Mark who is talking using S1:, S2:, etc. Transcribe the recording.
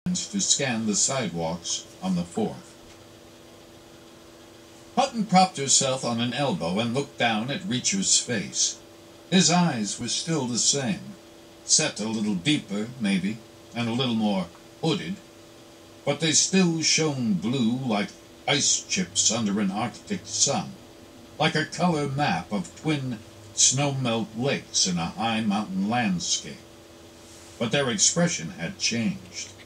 S1: to scan the sidewalks on the 4th. Hutton propped herself on an elbow and looked down at Reacher's face. His eyes were still the same, set a little deeper, maybe, and a little more hooded, but they still shone blue like ice chips under an Arctic sun, like a color map of twin snowmelt lakes in a high mountain landscape. But their expression had changed.